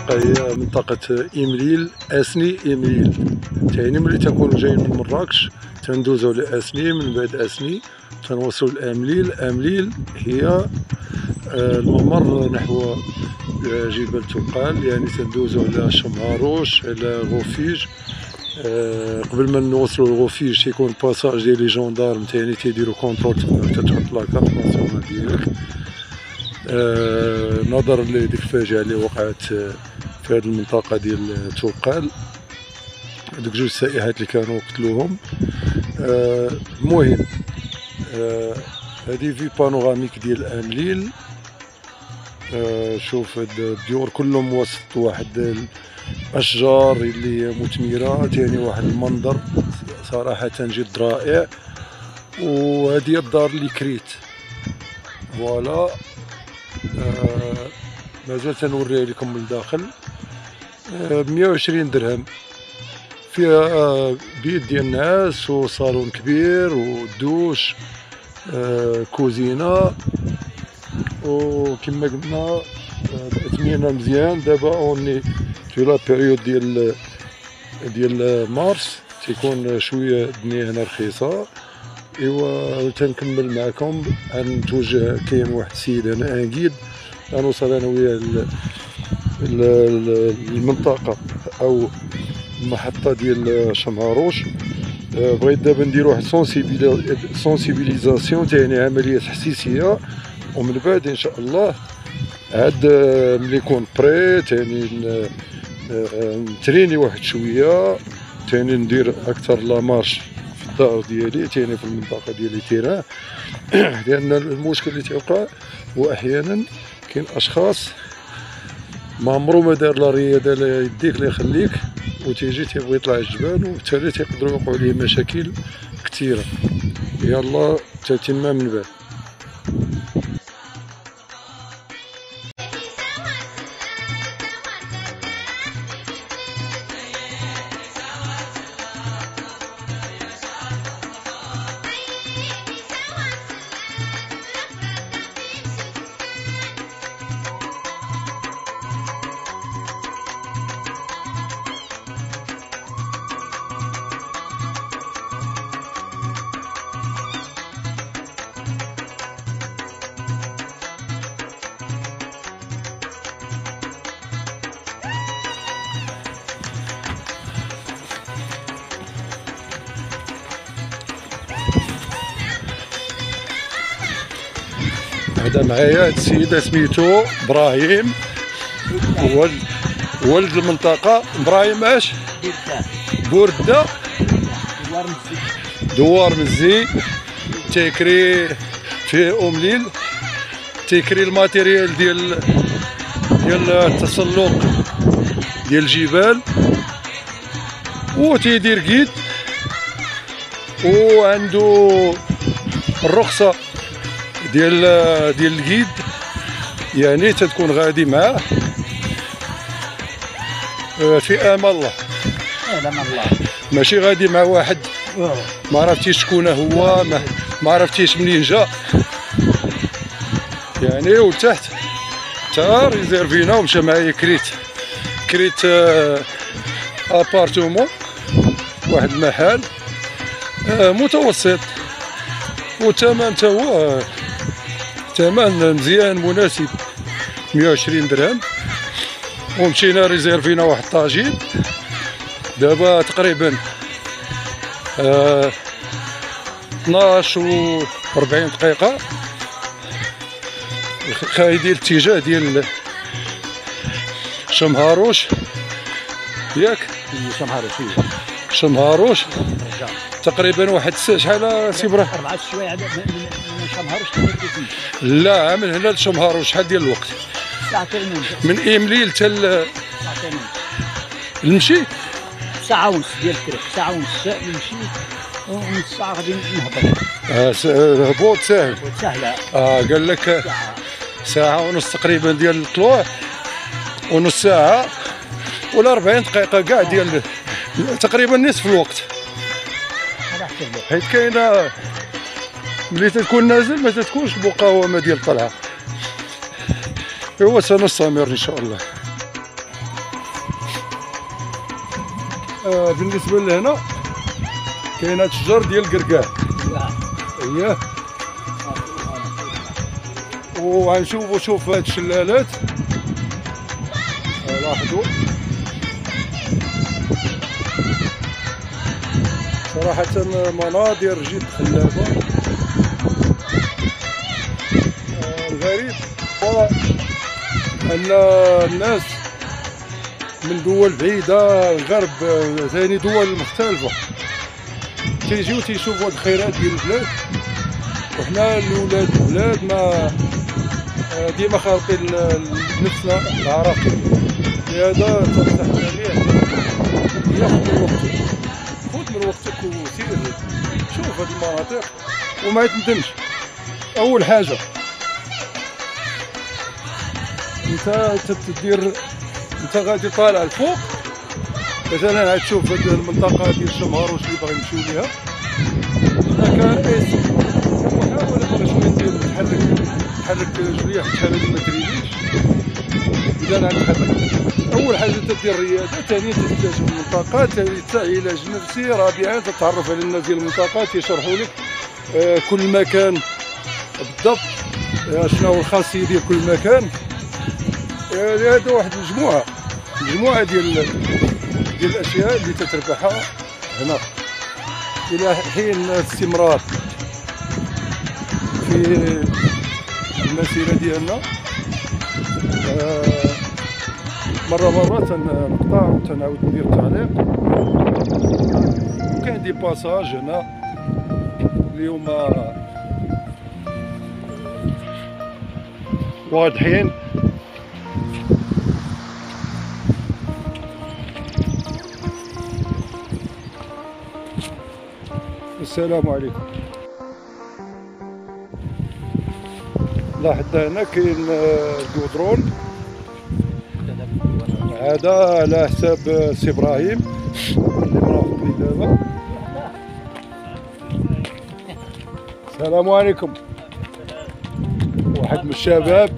المنطقة هي منطقة إمليل أسني إمليل. ثاني ملي تكونوا جايين من مراكش تندوزو لأسني، من بعد أسني تنوصلوا لأمليل. أمليل هي الممر نحو جبال توقال، يعني تندوزو على شمهاروش على غوفيج. قبل ما نوصلوا لغوفيج تيكون باساج ديال لي جوندارم ثاني تيديروا كونترول، تتحط لاكارت ناسيونال ديالك. نظرا لديك الفاجعه اللي وقعت في هذه المنطقه ديال توقال، دوك جوج سائحات اللي كانوا قتلوهم. المهم هذه في بانوراميك ديال امليل. شوف هاد الديور كلهم وسط واحد الاشجار اللي هي مثمره، ثاني واحد المنظر صراحه جد رائع. وهذه الدار اللي كريت فوالا. مازال تنوريها لكم من الداخل. 120 درهم فيها بيت ديال الناس وصالون كبير ودوش كوزينه، وكما قلنا اثمنه مزيان. دابا اوني في لا بيريود ديال مارس تيكون شويه الدنيا هنا رخيصه. ايوا تنكمل معكم، غنتوجه. كاين واحد السيد هنا انكيد، غنوصل انا وياه المنطقه او المحطه ديال شمهاروش. بغيت دابا ندير واحد سونسيبيليزاسيون، تاني عمليه تحسيسيه، ومن بعد ان شاء الله عاد ملي يكون بري تاني نتريني واحد شويه، تاني ندير اكثر لا مارش في الدار ديالي، تاني في المنطقه ديالي تيران. لان المشكل اللي تيوقع هو احيانا كاين اشخاص ما عمرو ما دار لا رياضه لا يديك لا يخليك، وتيجي تيبغي يطلع الجبال، وبالتالي تيقدروا يوقعوا ليه مشاكل كثيره. يلا تتمه من بعد. هذا معايا هاد السيد سميتو ابراهيم، ولد المنطقه. ابراهيم اش؟ بورده دوار مزي. تيكري في امليل، تيكري الماتيريال ديال التسلق ديال الجبال، وتيدير كيد، وعنده الرخصه ديال الكيد، يعني تتكون غادي معاه في امان الله. ماشي غادي مع واحد ما عرفتيش شكون هو، ما عرفتيش منين جا، يعني. وتحت تا ريزيرفينا ومشى معايا كريت ابارتومون، واحد المحل متوسط، والثمن تا هو ثمن مزيان مناسب، 120 درهم. ومشينا ريزيرفينا واحد الطاجين. دابا تقريبا 12 و 40 دقيقة خايدين الاتجاه ديال شمهاروش، ياك؟ شمهاروش تقريبا واحد شحال سي ابراهيم؟ 4 سوايع من شمهاروش. لا، من هنا لشمهاروش شحال ديال الوقت؟ ساعتين من إمليل حتى ساعتين المشي؟ ساعة ونص ديال الطريق، ساعة ونص نمشي ونص ساعة غادي نهبط. الهبوط ساهل؟ سهلة. قال لك ساعة ونص تقريبا ديال الطلوع، ونص ساعة ولا 40 دقيقة كاع ديال تقريبا نصف الوقت. حيت كاينه ملي تكون نازل ما تكونش المقاومه ديال الطلعه. ايوا سنستمر ان شاء الله. بالنسبه لهنا كاين هاد الشجر ديال الكركاع. اييه. وغنشوفوا شوف هاد الشلالات لاحظوا صراحة مناظر جد خلابة. الغريب هو أن الناس من دول بعيدة الغرب ثاني دول مختلفة تيجيو تيشوفوا هاد الخيرات ديال البلاد، وحنا الولاد البلاد ما ديما خالطين نفسنا العراقي. لهذا تنصح الجميع ياخذ من وقتك وسير شوف هاد المناطق وما يتندمش. اول حاجه انت تدير، انت غادي طالع الفوق مثلا غتشوف هاد المنطقه ديال شمهاروش اللي باغي نمشيو ليها. هناك اسم وحاول باغي شويه ندير نتحرك شويه حتى هذه ما ترينيش اذا غنتحرك. اول حاجه تدير الرياضه، ثانيا تكتشف المنطقه، ثالثا علاج نفسي، رابعا تتعرف على الناس ديال المنطقه تيشرحوا لك كل مكان بالضبط شنو هو الخاصيه ديال كل مكان. هذا واحد مجموعه ديال الاشياء اللي تتربحها هنا الى حين الاستمرار في المسيره ديالنا. مرة تنقطع وتنعاود ندير تعليق. وكاين دي باساج هنا اليوم واضحين. السلام عليكم. لاحظ هنا كاين الجودرون هذا على حساب سي ابراهيم اللي مرافقني دابا. السلام عليكم. واحد من الشباب.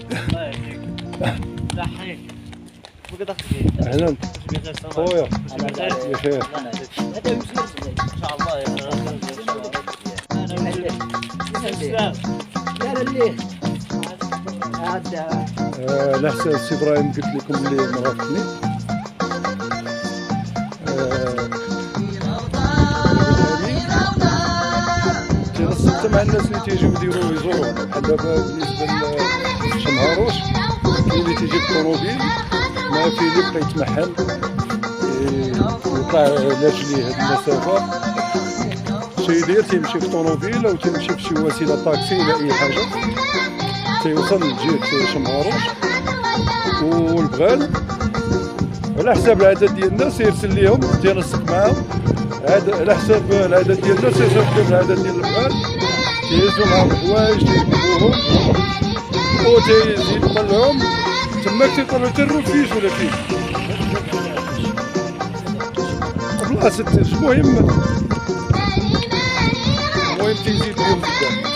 اهلا خويا بخير. على حساب سي ابراهيم قلت لكم اللي مرافقني. تنصت مع الناس اللي تيجيو يزورونا بحال دابا بالنسبه لشمهاروش كاين اللي تيجي بالطوموبيل ما فيه اللي بقى يتمحل يطلع لاجلي هاد المسافه. تيدير تيمشي في الطوموبيل او تيمشي في شي وسيله طاكسي ولا اي حاجه تيوصل لجهه شمهاروش. والبغال على حساب العدد ديال الناس يرسل ليهم تينسق معاهم على حساب العدد ديال الناس يصيفط لهم العدد ديال البغال تيهزو معاهم الحوايج تيجيبوهم وتيزيد يطلعهم تماك تيطلعو حتى الرفيج ولا فيه بلاصه. المهم تيزيد لهم قدام.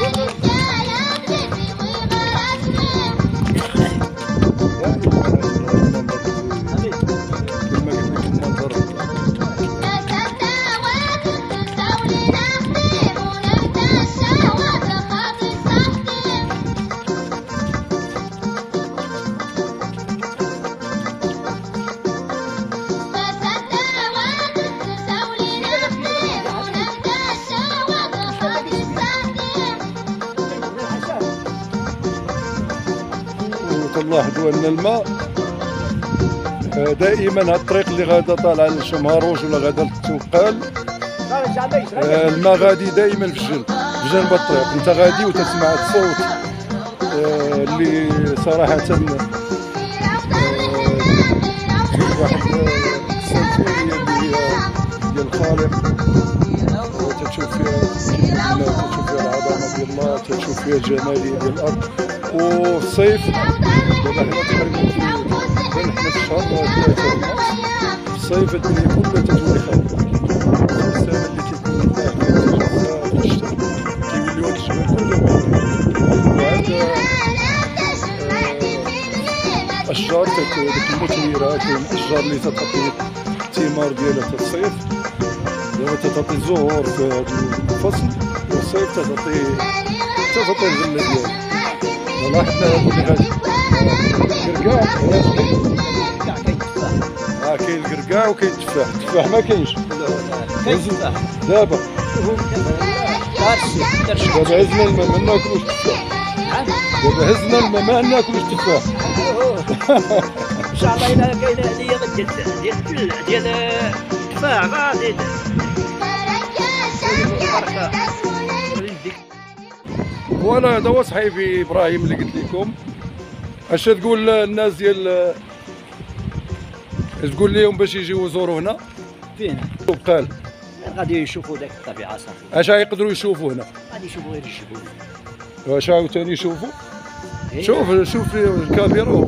تلاحظوا ان الماء دائما هاد الطريق اللي غادا طالعه لشمهاروش ولا غادا للتوقال الماء غادي دائما في جنب الطريق. انت غادي وتسمع الصوت اللي صراحه واحد السيمفونيه اللي هي ديال الخالق، وتشوف فيها العظمه ديال الله، تشوف فيها الجماليه ديال الارض. وفي الصيف دابا حنا تقريبا حنا في الشهر 3 مارس، في الصيف الدنيا كلها تتولي خضراء. السنه اللي تيكون فيها في الشتاء كيوليو الجبال كلهم وعاد الاشجار ديك المثمرات والاشجار اللي الثمار ديالها تاع الصيف. دابا تعطي الزهور في هذا الفصل، والصيف تعطي الغله ديالها. لاحظنا هذا اللي غادي الكركاع كاين الكركاع وكاين التفاح. التفاح ما كاينش كاين تفاح دابا. دابا هزنا الماء ما ناكلوش التفاح. دابا هزنا الماء ما ناكلوش التفاح. ان شاء الله الا كاينه ديال التفاح غادي فوالا. هذا هو صحيبي ابراهيم اللي قلت لكم. اش تقول الناس ديال تقول لهم باش يجيو يزوروا هنا فين؟ قال غادي يشوفوا ديك الطبيعه صافي. اش يقدروا يشوفوا هنا؟ غادي يشوفوا غير الجبال. واش عاوتاني يشوفوا؟ شوف الكاميرا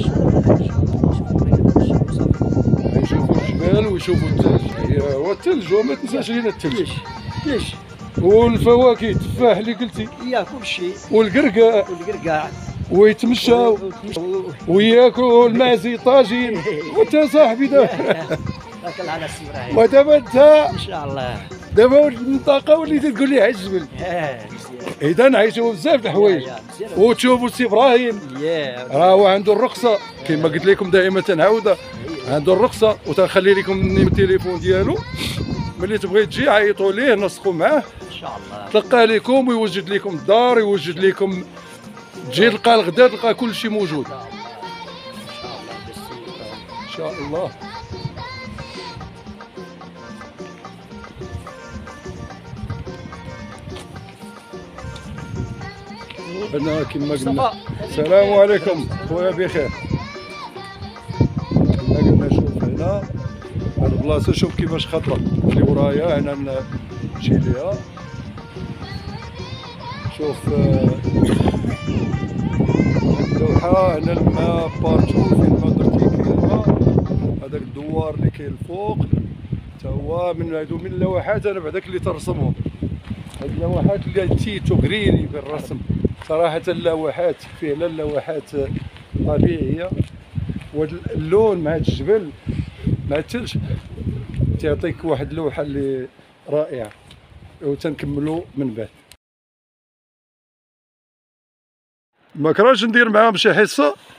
يشوفوا الجبال ويشوفوا الثلج. هو الثلج وما تنساش هنا الثلج. ليش؟ والفواكه التفاح اللي قلتي. يا كل شيء. والقرقاع ويتمشاو وياكلوا المعزي طاجين. وانت صاحبي دابا على السي ابراهيم. ودابا انت ان شاء الله دابا المنطقه وليتي تقول لي على الجبل. اذا نعيشوا بزاف د الحوايج وتشوفوا السي ابراهيم راهو عنده الرخصه كما قلت لكم دائما تنعاودها. عنده الرخصه وتنخلي لكم التليفون ديالو. ملي تبغي تجي عيطوا ليه نسقوا معاه ان شاء الله. تلقى لكم ويوجد لكم الدار، يوجد لكم تجي تلقى الغدا تلقى كل شيء موجود. ان شاء الله. أنا كما قلنا. السلام عليكم خويا بخير. كما قلنا شوف هنا هاد البلاصه شوف كيفاش خضرا اللي ورايا. هنا نمشي ليها شوف اللوحه. هنا الماء بارتو فين ما درتي كاين الماء. هذاك الدوار اللي كاين الفوق تا هو من هادو من اللوحات. انا بعداك اللي ترسمهم هاد اللوحات اللي تيتو كريني بالرسم صراحه. اللوحات فعلا اللوحات طبيعيه. واللون مع الجبل مع الثلج تعطيك واحد اللوحه اللي رائعه. وتنكملوا من بعد. ما كرهتش ندير معاهم شي حصه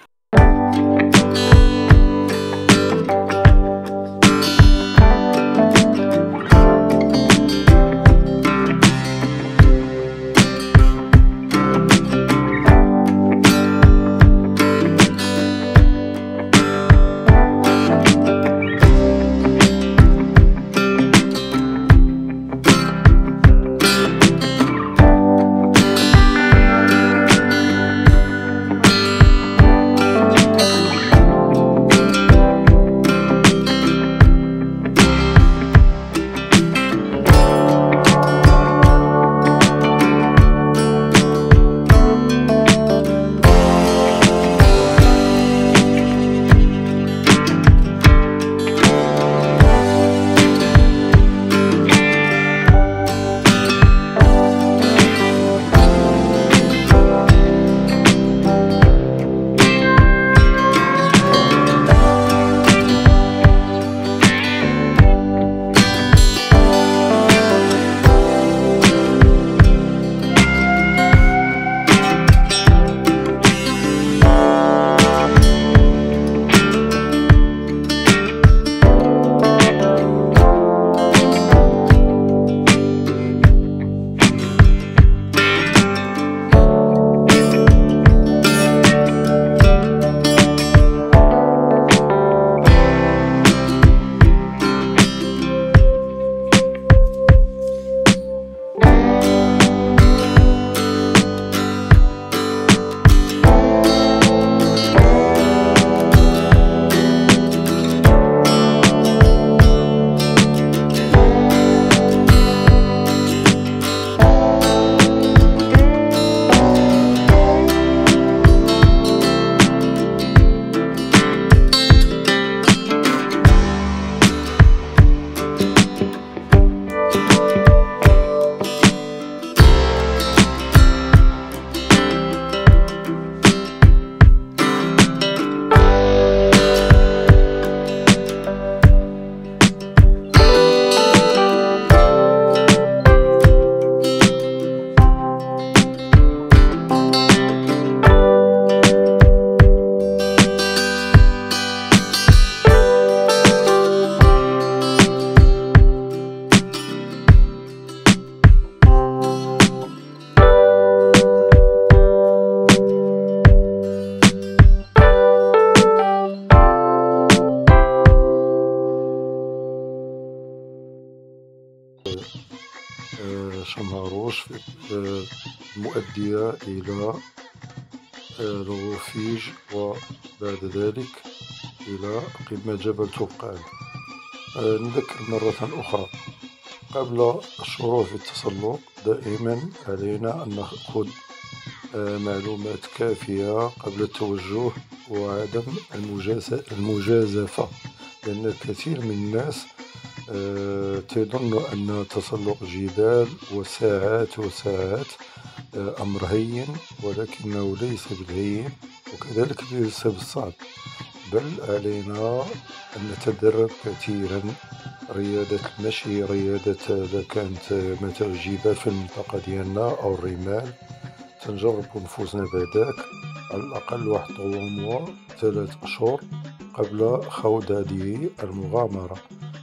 شمهاروش المؤدية إلى الرفيج، وبعد ذلك إلى قمة جبل توبقال. نذكر مرة أخرى، قبل الشروع في التسلق دائما علينا أن نأخذ معلومات كافية قبل التوجه وعدم المجازفة، لأن الكثير من الناس تظن أن تسلق جبال وساعات وساعات أمر هين، ولكنه ليس بالهين وكذلك ليس بالصعب، بل علينا أن نتدرب كثيرا، رياضة المشي، رياضة إذا كانت مثلا الجبال في المنطقة ديالنا أو الرمال، تنجرب نفوسنا بعداك على الأقل واحد 3 أشهر قبل خوض هذه المغامرة.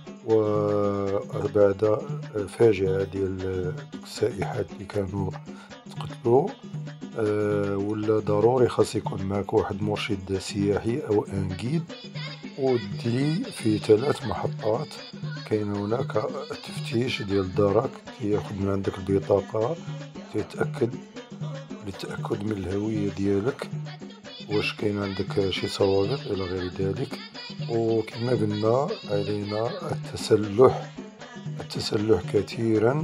وبعد فاجعة ديال السائحات اللي كانوا تقتلوا، ولا ضروري خاص يكون معك واحد مرشد سياحي أو أنجيد، ودي في 3 محطات. كاين هناك التفتيش ديال الدرك، تياخد من عندك البطاقة، تيتأكد للتأكد من الهوية ديالك، واش كاين عندك شي صوابغ إلى غير ذلك. وكما قلنا علينا التسلح كثيرا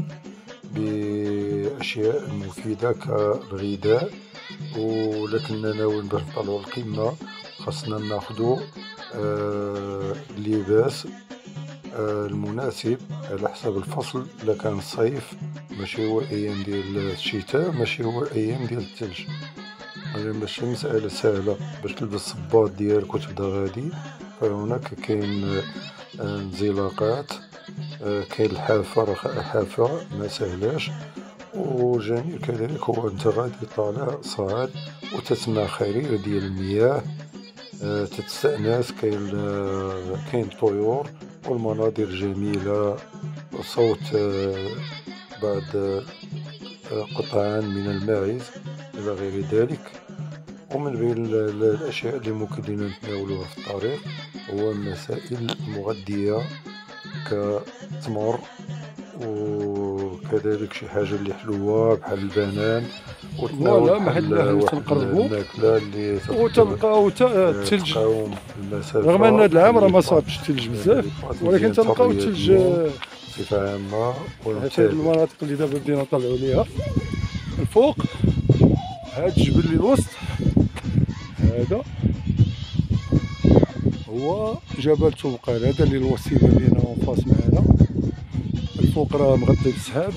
بأشياء مفيدة كالغذاء، ولكننا ناويين باش نطلعوا القمة خاصنا ناخدو اللباس المناسب على حسب الفصل. إلا كان الصيف ماشي هو أيام ديال الشتاء، ماشي هو أيام ديال الثلج، يعني ماشي مسألة سهلة باش تلبس الصباط ديالك وتبدا غادي. فهناك كاين انزلاقات، كاين الحافة ما سهلاش، وجميل كذلك هو انت غادي طالع صاعد وتسمع خرير ديال المياه، تتستأنس، كاين طيور والمناظر جميلة، وصوت بعض قطعان من الماعز إلى غير ذلك. ومن بين الأشياء اللي ممكن لنا نتناولوها في الطريق هو المسائل المغذية كالتمر، وكذلك شي حاجة اللي حلوة بحال البنان، وتناول بحال الماكلة اللي وتلقاو الثلج. رغم أن هذا العام راه ما صابش الثلج بزاف، ولكن تلقاو الثلج بصفة عامة. في هذه المناطق اللي دابا بدينا نطلعوا ليها الفوق. هذا الجبل اللي الوسط هذا هو جبل توبقال، هذا اللي الوسط يبان لينا اونفاس معنا. الفوق راه مغطي بالسحاب،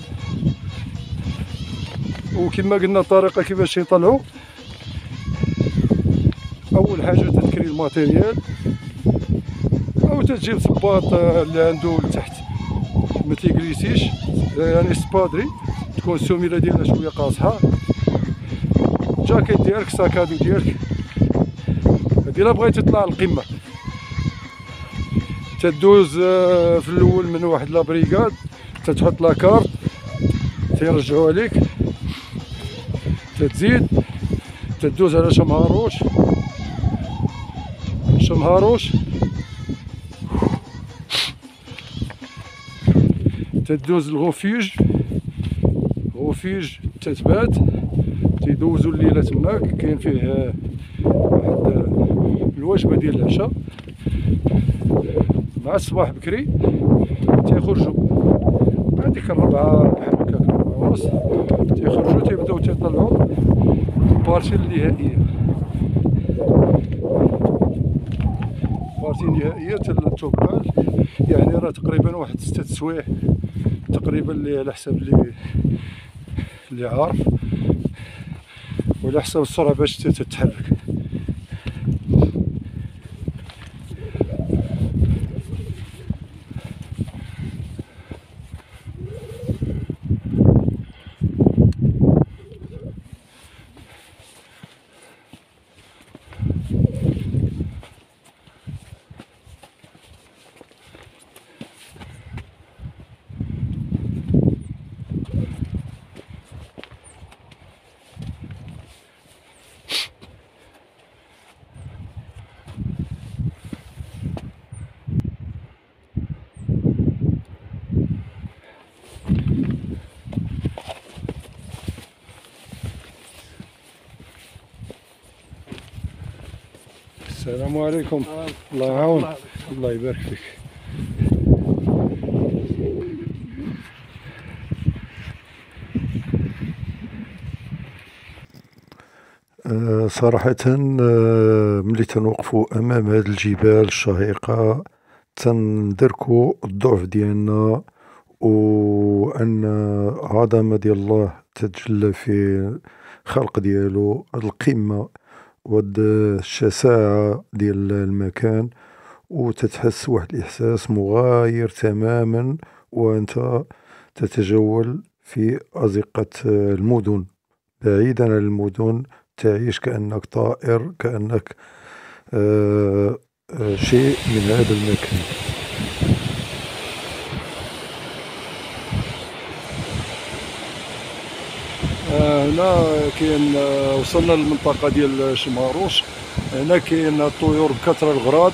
وكما قلنا الطريقة كيفاش يطلعوا. أول حاجة تتكري الماتيريال، أو تجيب صباط اللي عنده لتحت ما تيجليسيش، يعني سبادري تكون السميلة ديالها شوية قاصحة، جاكيت ديالك، ساكادو ديالك. هادي إلا بغيتي تطلع للقمة تدوز في الأول من واحد لابريكاد، تتحط لاكارت تيرجعو عليك، تتزيد تدوز على شمهاروش، تدوز الغوفيج تتبات، تيدوزو الليلة تماك. كاين فيه واحد الوجبة ديال العشاء، مع الصباح بكري تيخرجوا بعد ديك 4 بحال هكاك 4:30 تيخرجوا تيبداو تيطلعوا البارتي النهائية. توبقال، يعني راه تقريبا واحد 6 سوايع تقريبا، اللي على حسب اللي عارف، وعلى حسب السرعة باش تتحرك. السلام عليكم. الله يعاون. الله يبارك فيك. صراحة ملي تنوقفوا أمام هذه الجبال الشهيقة تندركوا الضعف ديالنا، وأن عظمة ديال الله تتجلى في خلق ديالو، القمة والشساعة ديال المكان، وتتحس واحد الإحساس مغاير تماما وأنت تتجول في أزقة المدن، بعيدا عن المدن، تعيش كأنك طائر، كأنك شيء من هذا المكان. هنا كاين وصلنا للمنطقة ديال شماروش. هنا كاين الطيور بكثرة، الغراب.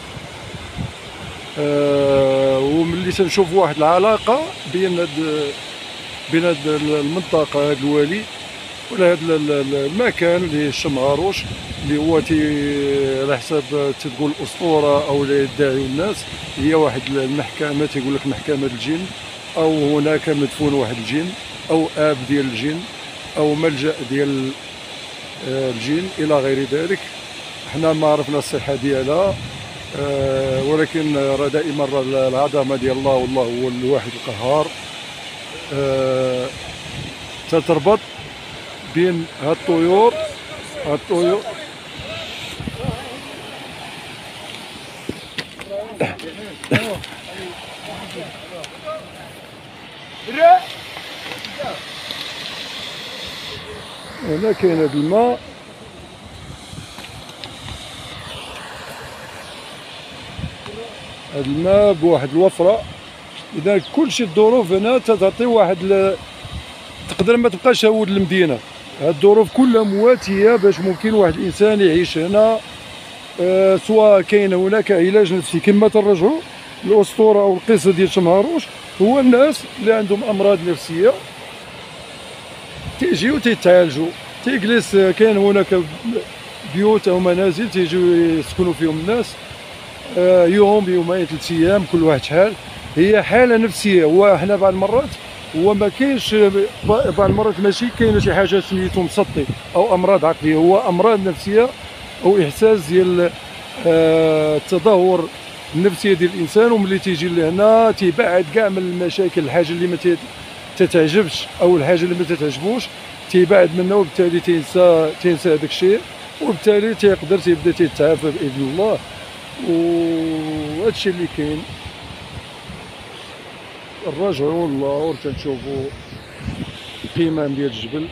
وملي تنشوف واحد العلاقة بين هاد المنطقة، هاد الوالي ولا هاد المكان اللي شماروش، اللي هو على حساب تقول الأسطورة أو اللي يدعيو الناس هي واحد المحكمة، تيقول لك محكمة الجن، أو هناك مدفون واحد الجن، أو آب ديال الجن، أو ملجأ ديال الجن إلى غير ذلك. حنا ما عرفنا الصحة ديالها، ولكن راه دائما العظمة ديال الله، والله هو الواحد القهار. تتربط بين هاد الطيور هنا كاين هاد الماء. هاد الماء بواحد الوفرة. إذا كلشي الظروف هنا تعطي واحد تقدر ما تبقاش هود المدينة. هاد الظروف كلها مواتية باش ممكن واحد الإنسان يعيش هنا. سواء كاين هناك علاج نفسي كما تنرجعوا الأسطورة أو القصة ديال شمهاروش، هو الناس اللي عندهم أمراض نفسية تيجيو تيتعالجوا، تيجلس. كاين هناك بيوت أو منازل تيجيو يسكنوا فيهم الناس يوم يومين 3 أيام، كل واحد شحال. هي حالة نفسية. هو حنا بعض المرات هو ما كاينش، بعض المرات ماشي كاينه شي حاجة سميتو مسطي أو أمراض عقلية، هو أمراض نفسية أو إحساس ديال التدهور النفسية ديال الإنسان. وملي تيجي لهنا تيبعد كاع من المشاكل، الحاجة اللي ما تتعجبش أو الحاجة اللي ما تتعجبوش تيبعد منها، وبالتالي تينسى هذاك الشيء، وبالتالي تيقدر تيبدا تيتعافى بإذن الله. وهذا الشيء اللي كاين. نرجعوا للور تنشوفوا القمم ديال الجبل.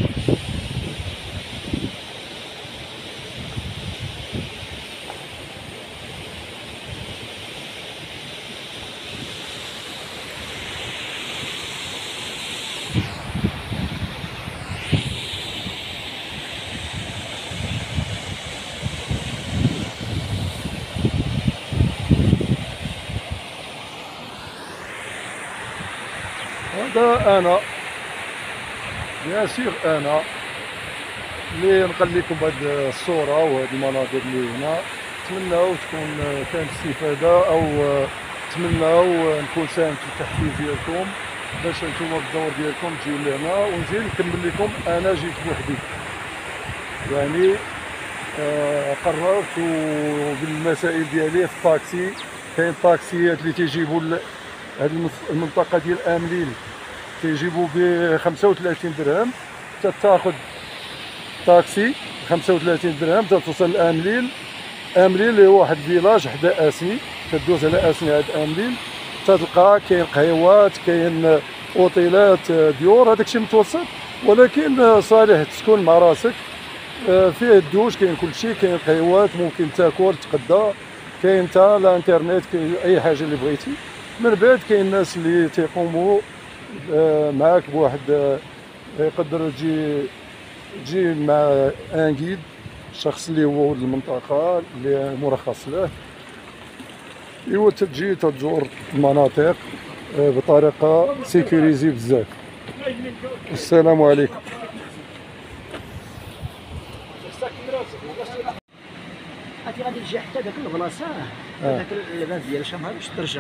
هذا أنا بيان سيغ أنا اللي نقل لكم هاد الصورة وهاد المناظر اللي هنا. نتمناو تكون كانت استفادة، أو نتمناو نكون ساهمت في التحفيز ديالكم باش نتوما بالدور ديالكم تجيو لهنا، ونزيد نكمل لكم. أنا جيت بوحدي، يعني قررت بالمسائل ديالي في الطاكسي. كاين طاكسيات اللي تيجيبوا هاد المنطقة ديال آمليل تيجيبوا ب 35 درهم، تاخذ طاكسي 35 درهم تتوصل لآمليل. آمليل اللي هو واحد الفيلاج حدا أسني، تدوز على أسني عند آمليل تلقى كاين قهيوات، كاين اوطيلات، ديور، هذاك الشيء متوسط ولكن صالح تسكن مع راسك. فيه الدوش، كاين كلشي، كاين قهيوات ممكن تاكل تقدا، كاين تا الانترنت، كاين اي حاجه اللي بغيتي. من بعد كاين الناس اللي تيقوموا معاك بواحد، يقدر تجي مع ان جيد، الشخص اللي هو ولد المنطقه اللي مرخص له، ايوا تجي تزور المناطق بطريقه سيكوريزي بزاف. السلام عليكم. غادي تجي حتى داك البلاصه داك اللبان ديال شمهروش ترجع.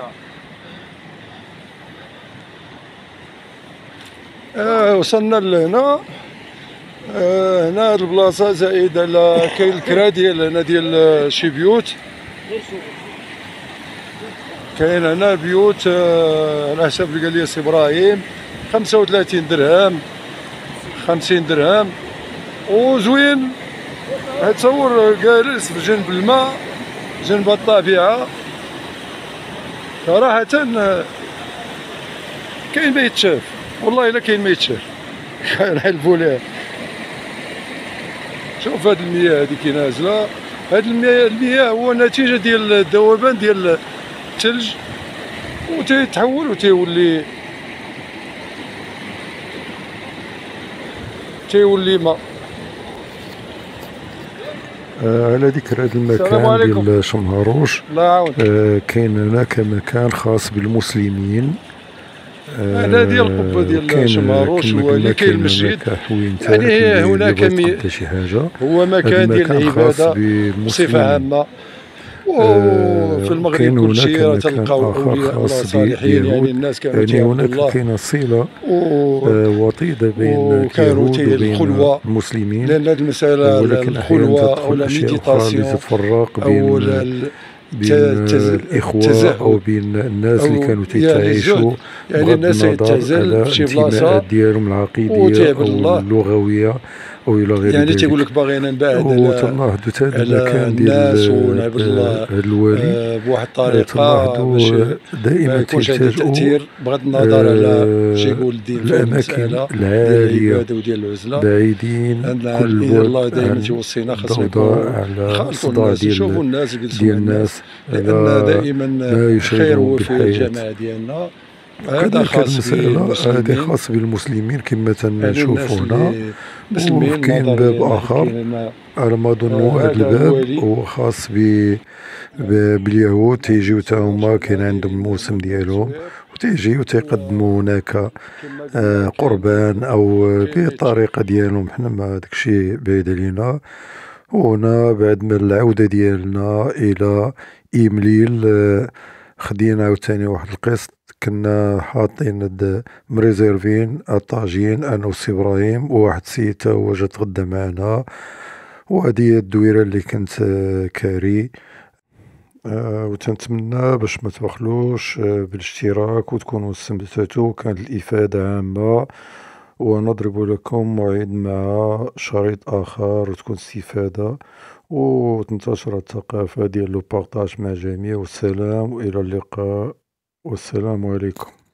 وصلنا لهنا. هنا هاد البلاصه زائد على كاين الكرا ديال هنا ديال شي بيوت. كاين هنا بيوت على حسب اللي قال لي سي ابراهيم 35 درهم 50 درهم وزوين. تصور جالس بجنب الماء جنب الطبيعه صراحه كاين ما يتشاف والله الا كاين ما يتشاف. نحلفوا ليه. شوف هاد المياه هادي كي نازله. هاد المياه هو نتيجه ديال الذوبان ديال الثلج وتيتحول تيولي ماء. على ذكر هذا المكان ديال شمهروش، الله يعاون. كاين هناك مكان خاص بالمسلمين. هذا ديال القبه ديال شمهروش هو اللي كاين المسجد. يعني هناك شي حاجه هو مكان ديال العباده بصفه عامه. وفي المغرب كل شيء راه تلقاو اولياء الله صالحين. يعني الناس كانوا يعني هناك كاين صله وطيده بين اليهود وبين المسلمين، لان هذه المساله الخلوه او الميديتاسيون تفرق بين الإخوة أو بين الناس اللي كانوا تيتعايشوا يعني الناس يتعزل في شي بلاصة ديالهم العقيدية أو اللغوية أو إلى غير ذلك. يعني تيقول لك باغينا نبعد على الناس ونعبد الله بواحد الطريقة باش دائما ما يكونش هذا التأثير بغض النظر على شي يقول الدين في المسألة ديال العبادة وديال العزلة. بعيدين كل الله دائما توصينا خاصنا نكونوا خالطوا الناس يشوفوا الناس يجلسوا الناس لأن دائما خير هو في الجماعة ديالنا. هذا خاص هذا خاص بالمسلمين كما تنشوفوا هنا. وكاين باب اخر على ما اظن هذا الباب هو خاص باليهود. تيجيو حتى هما كاين عندهم الموسم ديالهم وتيجيو تيقدموا هناك قربان او بالطريقه ديالهم. حنا ما داكشي بعيد علينا. وهنا بعد من العوده ديالنا الى إمليل خدينا عاوتاني واحد القسط. كنا حاطين مريزيرفين الطاجين انا وسي ابراهيم وواحد السيد تا هو جا تغدى معنا. وهذه هي الدويره اللي كنت كاري. وتنتمنى باش ما تبخلوش بالاشتراك وتكونوا استمتعتوا. كانت الافاده عامه. ونضرب لكم موعد مع شريط اخر وتكون استفاده وتنتشر الثقافه ديال لو بارطاج مع الجميع. والسلام والى اللقاء والسلام عليكم.